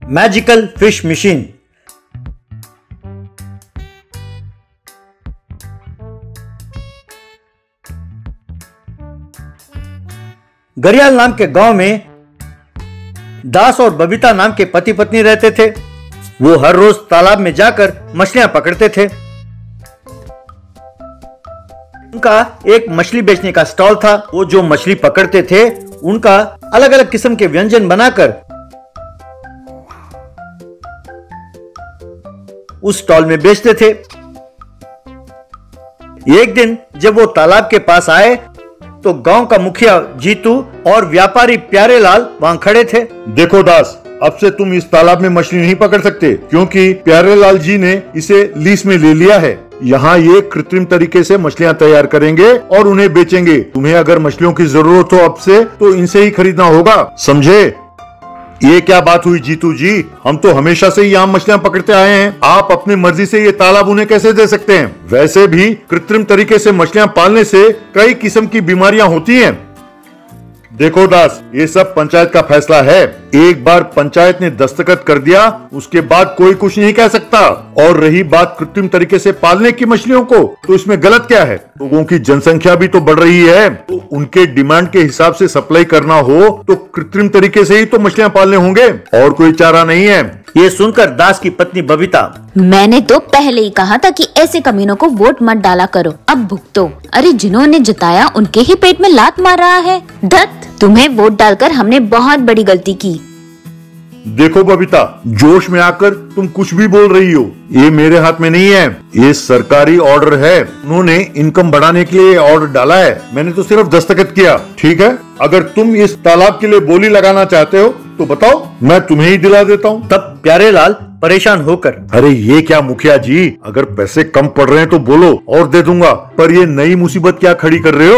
Magical fish machine. गरियाल नाम के गांव में दास और बबीता नाम के पति पत्नी रहते थे। वो हर रोज तालाब में जाकर मछलियां पकड़ते थे। उनका एक मछली बेचने का स्टॉल था। वो जो मछली पकड़ते थे उनका अलग अलग किस्म के व्यंजन बनाकर उस स्टॉल में बेचते थे। एक दिन जब वो तालाब के पास आए तो गांव का मुखिया जीतू और व्यापारी प्यारेलाल वहां खड़े थे। देखो दास, अब से तुम इस तालाब में मछली नहीं पकड़ सकते, क्योंकि प्यारेलाल जी ने इसे लीज में ले लिया है। यहाँ ये कृत्रिम तरीके से मछलियाँ तैयार करेंगे और उन्हें बेचेंगे। तुम्हें अगर मछलियों की जरूरत हो अब से, तो इनसे ही खरीदना होगा, समझे? ये क्या बात हुई जीतू जी? हम तो हमेशा से ही यहाँ मछलियाँ पकड़ते आए हैं। आप अपनी मर्जी से ये तालाब उन्हें कैसे दे सकते हैं? वैसे भी कृत्रिम तरीके से मछलियाँ पालने से कई किस्म की बीमारियां होती हैं। देखो दास, ये सब पंचायत का फैसला है। एक बार पंचायत ने दस्तखत कर दिया, उसके बाद कोई कुछ नहीं कह सकता। और रही बात कृत्रिम तरीके से पालने की मछलियों को, तो इसमें गलत क्या है? लोगों की जनसंख्या भी तो बढ़ रही है, तो उनके डिमांड के हिसाब से सप्लाई करना हो तो कृत्रिम तरीके से ही तो मछलियां पालने होंगे, और कोई चारा नहीं है। ये सुनकर दास की पत्नी बबीता, मैंने तो पहले ही कहा था कि ऐसे कमीनों को वोट मत डाला करो, अब भुगतो। अरे जिन्होंने जिताया उनके ही पेट में लात मार रहा है। धत, तुम्हें वोट डालकर हमने बहुत बड़ी गलती की। देखो बबीता, जोश में आकर तुम कुछ भी बोल रही हो। ये मेरे हाथ में नहीं है, ये सरकारी ऑर्डर है। उन्होंने इनकम बढ़ाने के लिए ऑर्डर डाला है, मैंने तो सिर्फ दस्तखत किया। ठीक है, अगर तुम इस तालाब के लिए बोली लगाना चाहते हो तो बताओ, मैं तुम्हें ही दिला देता हूँ। तब प्यारेलाल परेशान होकर, अरे ये क्या मुखिया जी, अगर पैसे कम पड़ रहे हैं तो बोलो और दे दूंगा, पर ये नई मुसीबत क्या खड़ी कर रहे हो?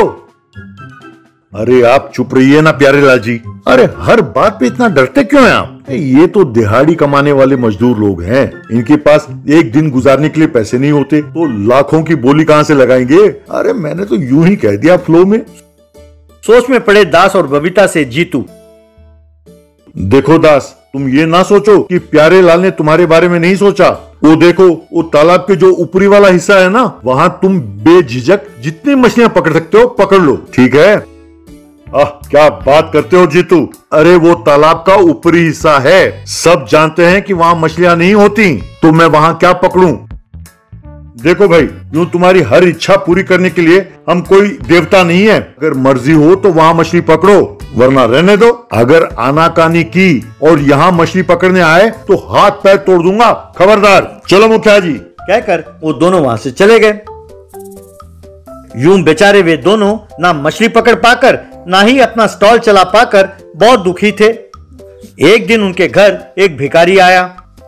अरे आप चुप रहिए ना प्यारेलाल जी। अरे हर बात पे इतना डरते क्यों हैं आप? ये तो दिहाड़ी कमाने वाले मजदूर लोग हैं, इनके पास एक दिन गुजारने के लिए पैसे नहीं होते, तो लाखों की बोली कहाँ से लगाएंगे? अरे मैंने तो यूं ही कह दिया फ्लो में। सोच में पड़े दास और बबीता से जीतू, देखो दास, तुम ये ना सोचो कि प्यारेलाल ने तुम्हारे बारे में नहीं सोचा। वो देखो, वो तालाब के जो ऊपरी वाला हिस्सा है ना, वहाँ तुम बेझिझक जितनी मछलियां पकड़ सकते हो पकड़ लो, ठीक है? क्या बात करते हो जीतू? अरे वो तालाब का ऊपरी हिस्सा है, सब जानते हैं कि वहाँ मछलियां नहीं होती, तो मैं वहाँ क्या पकड़ूं? देखो भाई, यूं तुम्हारी हर इच्छा पूरी करने के लिए हम कोई देवता नहीं है। अगर मर्जी हो तो वहाँ मछली पकड़ो, वरना रहने दो। अगर आनाकानी की और यहाँ मछली पकड़ने आए तो हाथ पैर तोड़ दूंगा, खबरदार। चलो मुखिया जी, कहकर वो दोनों वहां से चले गए। यूं बेचारे वे दोनों ना मछली पकड़ पाकर, ना ही अपना स्टॉल चला पाकर बहुत दुखी थे। एक दिन उनके घर एक भिखारी आया।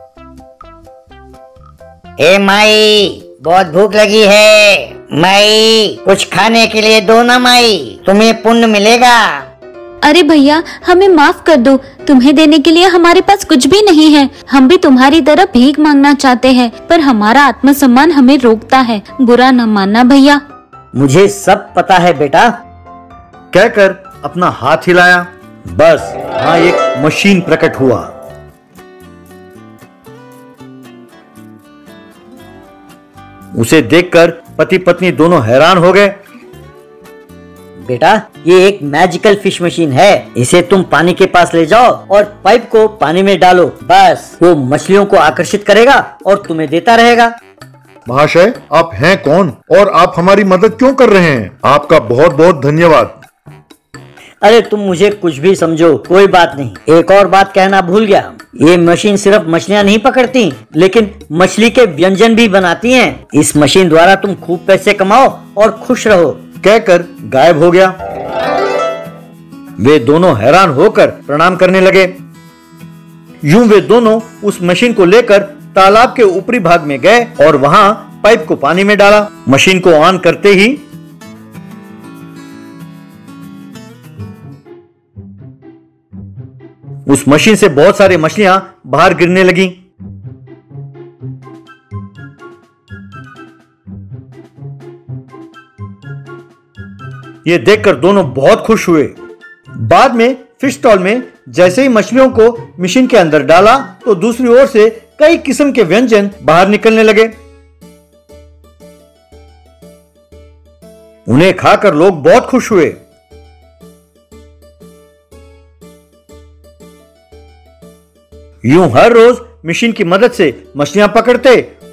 ए माई, बहुत भूख लगी है माई, कुछ खाने के लिए दो ना माई, तुम्हें पुण्य मिलेगा। अरे भैया, हमें माफ कर दो, तुम्हें देने के लिए हमारे पास कुछ भी नहीं है। हम भी तुम्हारी तरह भीख मांगना चाहते हैं, पर हमारा आत्मसम्मान हमें रोकता है। बुरा न मानना भैया। मुझे सब पता है बेटा, कहकर अपना हाथ हिलाया। बस वहाँ एक मशीन प्रकट हुआ। उसे देखकर पति पत्नी दोनों हैरान हो गए। बेटा, ये एक मैजिकल फिश मशीन है, इसे तुम पानी के पास ले जाओ और पाइप को पानी में डालो, बस वो मछलियों को आकर्षित करेगा और तुम्हें देता रहेगा। महाशय, आप हैं कौन और आप हमारी मदद क्यों कर रहे हैं? आपका बहुत बहुत धन्यवाद। अरे तुम मुझे कुछ भी समझो, कोई बात नहीं। एक और बात कहना भूल गया, ये मशीन सिर्फ मछलियां नहीं पकड़ती, लेकिन मछली के व्यंजन भी बनाती हैं। इस मशीन द्वारा तुम खूब पैसे कमाओ और खुश रहो, कहकर गायब हो गया। वे दोनों हैरान होकर प्रणाम करने लगे। यूं वे दोनों उस मशीन को लेकर तालाब के ऊपरी भाग में गए और वहां पाइप को पानी में डाला। मशीन को ऑन करते ही उस मशीन से बहुत सारी मछलियां बाहर गिरने लगीं। ये देखकर दोनों बहुत खुश हुए। बाद में फिश स्टॉल में जैसे ही मछलियों को मशीन के अंदर डाला तो दूसरी ओर से कई किस्म के व्यंजन बाहर निकलने लगे। उन्हें खाकर लोग बहुत खुश हुए। यूं हर रोज मशीन की मदद से मछलियां पकड़ते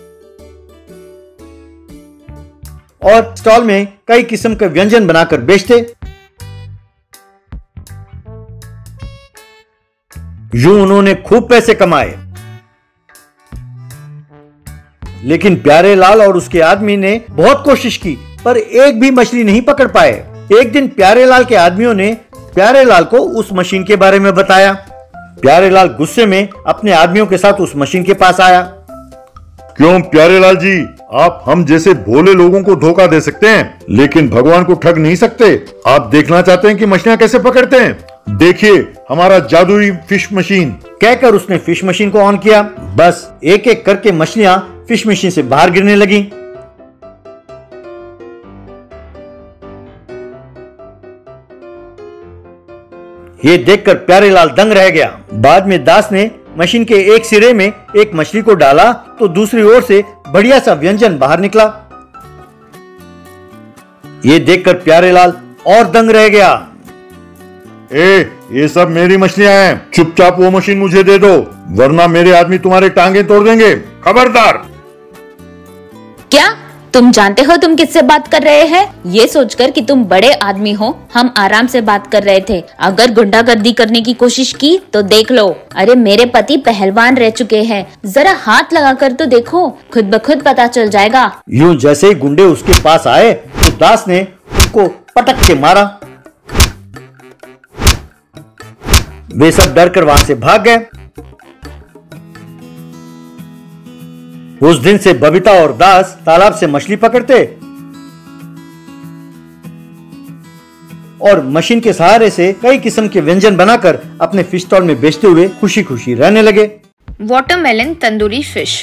और स्टॉल में कई किस्म के व्यंजन बनाकर बेचते। यूं उन्होंने खूब पैसे कमाए। लेकिन प्यारे लाल और उसके आदमी ने बहुत कोशिश की पर एक भी मछली नहीं पकड़ पाए। एक दिन प्यारे लाल के आदमियों ने प्यारे लाल को उस मशीन के बारे में बताया। प्यारे लाल गुस्से में अपने आदमियों के साथ उस मशीन के पास आया। क्यों प्यारे लाल जी, आप हम जैसे भोले लोगों को धोखा दे सकते हैं लेकिन भगवान को ठग नहीं सकते। आप देखना चाहते हैं कि मछलियां कैसे पकड़ते हैं? देखिए हमारा जादुई फिश मशीन। कहकर उसने फिश मशीन को ऑन किया। बस एक एक करके मछलियां फिश मशीन से बाहर गिरने लगी। ये देखकर प्यारे लाल दंग रह गया। बाद में दास ने मशीन के एक सिरे में एक मछली को डाला तो दूसरी ओर से बढ़िया सा व्यंजन बाहर निकला। ये देखकर प्यारे लाल और दंग रह गया। ये सब मेरी मछलियां हैं, चुपचाप वो मशीन मुझे दे दो वरना मेरे आदमी तुम्हारे टांगे तोड़ देंगे, खबरदार। क्या तुम जानते हो तुम किससे बात कर रहे हैं? ये सोचकर कि तुम बड़े आदमी हो हम आराम से बात कर रहे थे। अगर गुंडागर्दी करने की कोशिश की तो देख लो। अरे मेरे पति पहलवान रह चुके हैं, जरा हाथ लगाकर तो देखो, खुद ब खुद पता चल जाएगा। यूं जैसे ही गुंडे उसके पास आए तो दास ने उनको पटक के मारा। वे सब डर कर वहां से भाग गए। उस दिन से बबीता और दास तालाब से मछली पकड़ते और मशीन के सहारे से कई किस्म के व्यंजन बनाकर अपने फिश स्टॉल में बेचते हुए खुशी खुशी रहने लगे। Watermelon tandoori fish.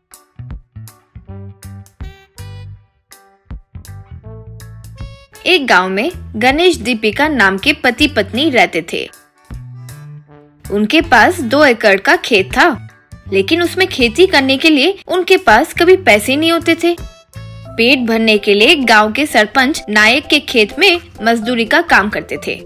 एक गांव में गणेश दीपिका नाम के पति पत्नी रहते थे। उनके पास 2 एकड़ का खेत था, लेकिन उसमें खेती करने के लिए उनके पास कभी पैसे नहीं होते थे। पेट भरने के लिए गांव के सरपंच नायक के खेत में मजदूरी का काम करते थे।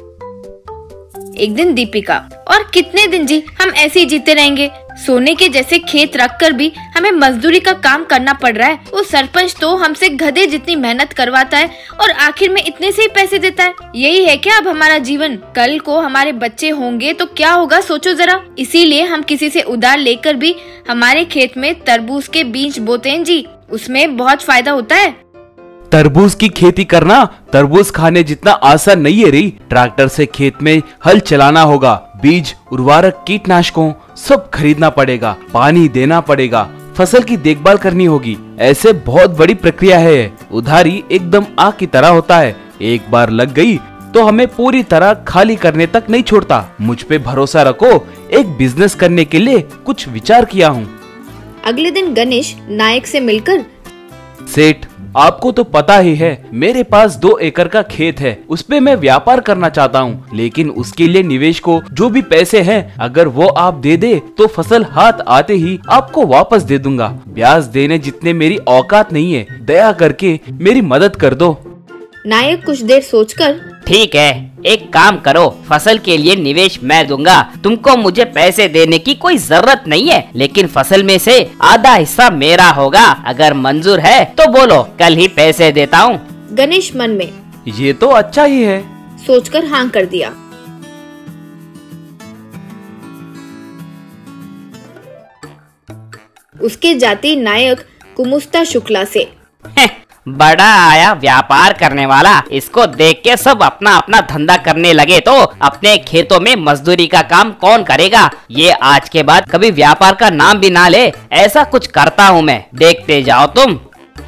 एक दिन दीपिका, और कितने दिन जी हम ऐसे ही जीते रहेंगे, सोने के जैसे खेत रखकर भी हमें मजदूरी का काम करना पड़ रहा है। वो सरपंच तो हमसे गधे जितनी मेहनत करवाता है और आखिर में इतने से ही पैसे देता है। यही है क्या अब हमारा जीवन? कल को हमारे बच्चे होंगे तो क्या होगा, सोचो जरा। इसीलिए हम किसी से उधार लेकर भी हमारे खेत में तरबूज के बीज बोते हैं जी, उसमें बहुत फायदा होता है। तरबूज की खेती करना तरबूज खाने जितना आसान नहीं है री। ट्रैक्टर से खेत में हल चलाना होगा, बीज, उर्वरक, कीटनाशकों सब खरीदना पड़ेगा, पानी देना पड़ेगा, फसल की देखभाल करनी होगी। ऐसे बहुत बड़ी प्रक्रिया है। उधारी एकदम आग की तरह होता है, एक बार लग गई तो हमें पूरी तरह खाली करने तक नहीं छोड़ता। मुझ पे भरोसा रखो, एक बिजनेस करने के लिए कुछ विचार किया हूँ। अगले दिन गणेश नायक से मिलकर, सेठ आपको तो पता ही है मेरे पास 2 एकड़ का खेत है, उसपे मैं व्यापार करना चाहता हूँ, लेकिन उसके लिए निवेश को जो भी पैसे हैं अगर वो आप दे दे तो फसल हाथ आते ही आपको वापस दे दूंगा। ब्याज देने जितने मेरी औकात नहीं है, दया करके मेरी मदद कर दो। नायक कुछ देर सोचकर, ठीक है, एक काम करो, फसल के लिए निवेश मैं दूंगा, तुमको मुझे पैसे देने की कोई जरूरत नहीं है, लेकिन फसल में से आधा हिस्सा मेरा होगा। अगर मंजूर है तो बोलो, कल ही पैसे देता हूँ। गणेश मन में, ये तो अच्छा ही है, सोचकर हाँ कर दिया। उसके जाति नायक कुमुस्ता शुक्ला से, बड़ा आया व्यापार करने वाला, इसको देख के सब अपना अपना धंधा करने लगे तो अपने खेतों में मजदूरी का काम कौन करेगा? ये आज के बाद कभी व्यापार का नाम भी ना ले, ऐसा कुछ करता हूँ मैं, देखते जाओ तुम।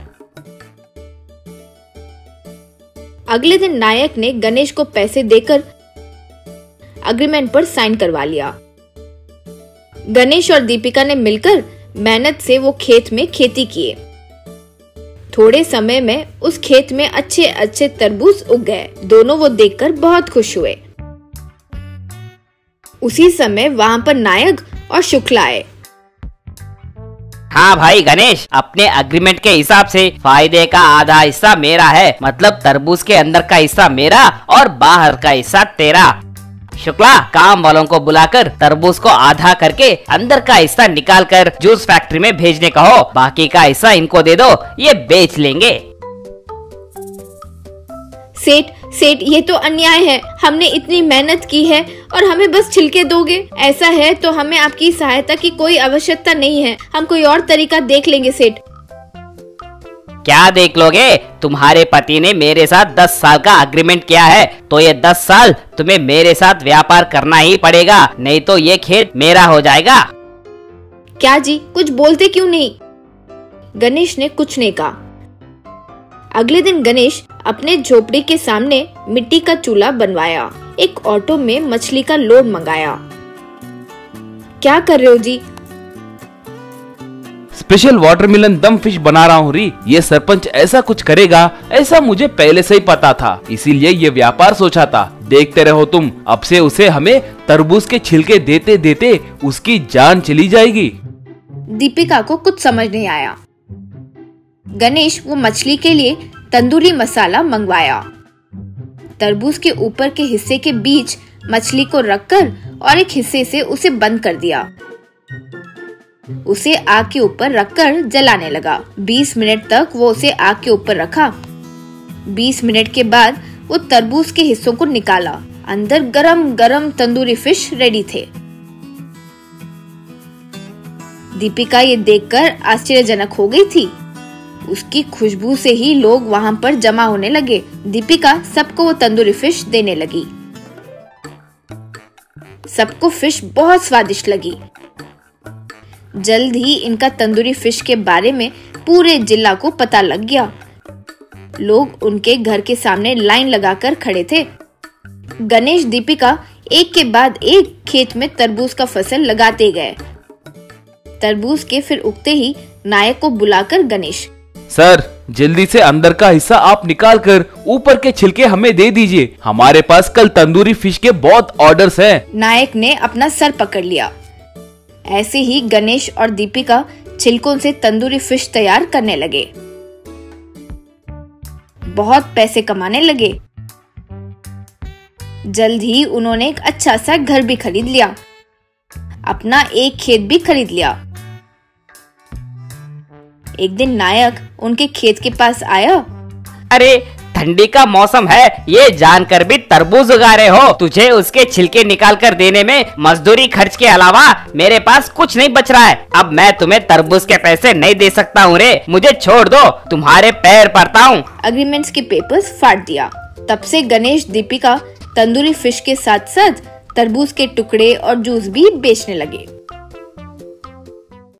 अगले दिन नायक ने गणेश को पैसे देकर अग्रीमेंट पर साइन करवा लिया। गणेश और दीपिका ने मिलकर मेहनत से वो खेत में खेती किए। थोड़े समय में उस खेत में अच्छे अच्छे तरबूज उग गए। दोनों वो देखकर बहुत खुश हुए। उसी समय वहाँ पर नायक और शुक्ला आए। हाँ भाई गणेश, अपने एग्रीमेंट के हिसाब से फायदे का आधा हिस्सा मेरा है, मतलब तरबूज के अंदर का हिस्सा मेरा और बाहर का हिस्सा तेरा। शुक्ला, काम वालों को बुलाकर तरबूज को आधा करके अंदर का हिस्सा निकाल कर जूस फैक्ट्री में भेजने कहो, बाकी का हिस्सा इनको दे दो, ये बेच लेंगे। सेठ ये तो अन्याय है। हमने इतनी मेहनत की है और हमें बस छिलके दोगे? ऐसा है तो हमें आपकी सहायता की कोई आवश्यकता नहीं है, हम कोई और तरीका देख लेंगे सेठ। क्या देख लोगे? तुम्हारे पति ने मेरे साथ 10 साल का एग्रीमेंट किया है, तो ये 10 साल तुम्हें मेरे साथ व्यापार करना ही पड़ेगा, नहीं तो ये खेत मेरा हो जाएगा। क्या जी, कुछ बोलते क्यों नहीं? गणेश ने कुछ नहीं कहा। अगले दिन गणेश अपने झोपड़ी के सामने मिट्टी का चूल्हा बनवाया, एक ऑटो में मछली का लोड मंगाया। क्या कर रहे हो जी? स्पेशल वाटरमेलन दम फिश बना रहा हूँ री। ये सरपंच ऐसा कुछ करेगा ऐसा मुझे पहले से ही पता था, इसीलिए ये व्यापार सोचा था। देखते रहो तुम, अब से उसे हमें तरबूज के छिलके देते देते उसकी जान चली जाएगी। दीपिका को कुछ समझ नहीं आया। गणेश वो मछली के लिए तंदूरी मसाला मंगवाया। तरबूज के ऊपर के हिस्से के बीच मछली को रखकर और एक हिस्से से उसे बंद कर दिया। उसे आग के ऊपर रखकर जलाने लगा। 20 मिनट तक वो उसे आग के ऊपर रखा। 20 मिनट के बाद वो तरबूज के हिस्सों को निकाला। अंदर गरम गरम तंदूरी फिश रेडी थे। दीपिका ये देखकर आश्चर्यजनक हो गई थी। उसकी खुशबू से ही लोग वहां पर जमा होने लगे। दीपिका सबको वो तंदूरी फिश देने लगी। सबको फिश बहुत स्वादिष्ट लगी। जल्द ही इनका तंदूरी फिश के बारे में पूरे जिला को पता लग गया। लोग उनके घर के सामने लाइन लगाकर खड़े थे। गणेश दीपिका एक के बाद एक खेत में तरबूज का फसल लगाते गए। तरबूज के फिर उगते ही नायक को बुलाकर गणेश, सर जल्दी से अंदर का हिस्सा आप निकाल कर ऊपर के छिलके हमें दे दीजिए, हमारे पास कल तंदूरी फिश के बहुत ऑर्डर्स हैं। नायक ने अपना सर पकड़ लिया। ऐसे ही गणेश और दीपिका छिलकों से तंदूरी फिश तैयार करने लगे। बहुत पैसे कमाने लगे। जल्द ही उन्होंने एक अच्छा सा घर भी खरीद लिया। अपना एक खेत भी खरीद लिया। एक दिन नायक उनके खेत के पास आया। अरे ठंडी का मौसम है, ये जानकर भी तरबूज उगा रहे हो, तुझे उसके छिलके निकाल कर देने में मजदूरी खर्च के अलावा मेरे पास कुछ नहीं बच रहा है। अब मैं तुम्हें तरबूज के पैसे नहीं दे सकता हूँ रे, मुझे छोड़ दो, तुम्हारे पैर पड़ता हूँ। एग्रीमेंट्स के पेपर्स फाड़ दिया। तब से गणेश दीपिका तंदूरी फिश के साथ साथ तरबूज के टुकड़े और जूस भी बेचने लगे।